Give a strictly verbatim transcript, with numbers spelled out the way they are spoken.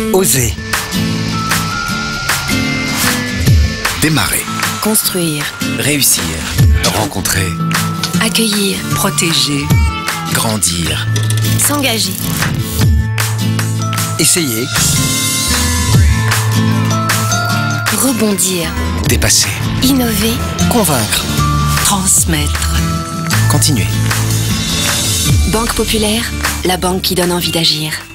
Oser. Démarrer. Construire. Réussir. Rencontrer. Accueillir. Protéger. Grandir. S'engager. Essayer. Rebondir. Dépasser. Innover. Convaincre. Transmettre. Continuer. Banque Populaire, la banque qui donne envie d'agir.